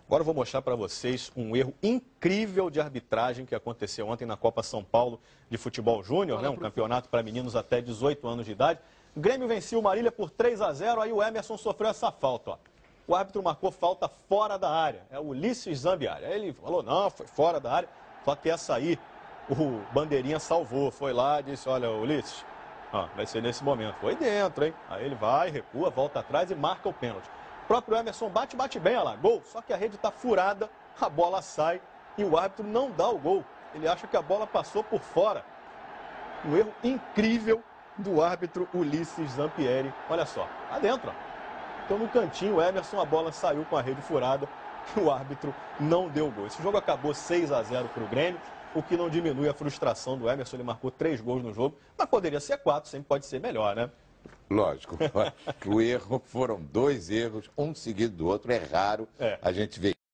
Agora eu vou mostrar para vocês um erro incrível de arbitragem que aconteceu ontem na Copa São Paulo de Futebol Júnior, né? Um campeonato para meninos até 18 anos de idade. O Grêmio vencia o Marília por 3-0, aí o Emerson sofreu essa falta, ó. O árbitro marcou falta fora da área, é o Ulisses Zambiari. Aí ele falou, não, foi fora da área, só que essa aí o Bandeirinha salvou, foi lá e disse, olha, Ulisses, ó, vai ser nesse momento. Foi dentro, hein? Aí ele vai, recua, volta atrás e marca o pênalti. O próprio Emerson bate bem, olha lá, gol. Só que a rede está furada, a bola sai e o árbitro não dá o gol. Ele acha que a bola passou por fora. Um erro incrível do árbitro Ulisses Zampieri. Olha só, lá dentro, ó. Então no cantinho, o Emerson, a bola saiu com a rede furada e o árbitro não deu gol. Esse jogo acabou 6-0 para o Grêmio, o que não diminui a frustração do Emerson. Ele marcou 3 gols no jogo, mas poderia ser 4, sempre pode ser melhor, né? Lógico. O erro foram 2 erros, um seguido do outro. É raro a gente ver.